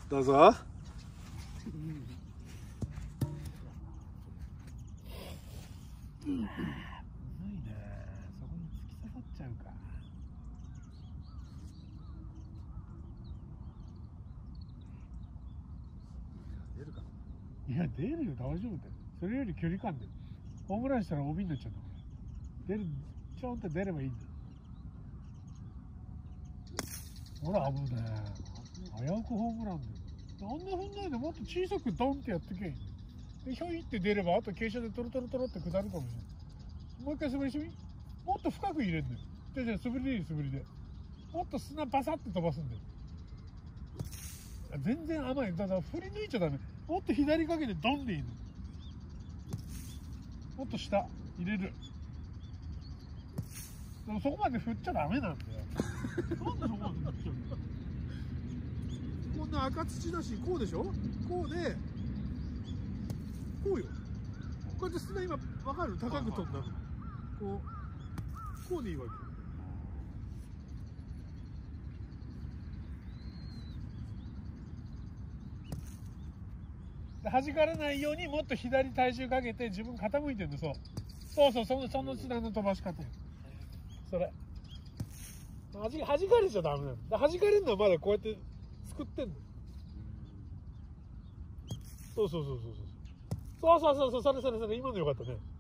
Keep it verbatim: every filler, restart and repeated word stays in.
どうぞ。 むずいね。そこに突き刺さっちゃうか。 出るか。 いや出るよ、大丈夫だよ。それより距離感でホームランしたら オービー になっちゃうんだから。出る、ちょんって出ればいいんだよ。ほら危ねえ。危うくホームランだよ。あんなふんないでもっと小さくドンってやってけん。でひょいって出ればあと傾斜でトロトロトロって下るかもしれない。もう一回素振りしてみ。もっと深く入れんだよ。じゃあじゃあ素振りでいい、素振りで。もっと砂バサって飛ばすんだよ。全然甘い。だから振り抜いちゃダメ。もっと左かけてドンでいいの。もっと下入れる。でもそこまで振っちゃダメなんだよ。なんでそこまで振っちゃうの。こんな赤土だし、こうでしょ。こうでこうよ。こうやって砂今分かる。高く飛んだの。こうこうでいいわけ。弾かれないようにもっと左体重かけて自分傾いてるの。そうそうそう、そのその砂の飛ばし方よ。それはじ弾かれちゃダメなの。弾かれるのはまだこうやって作ってんの。そうそうそうそうそうそうそうそうそう、それそれそれ、今のよかったね。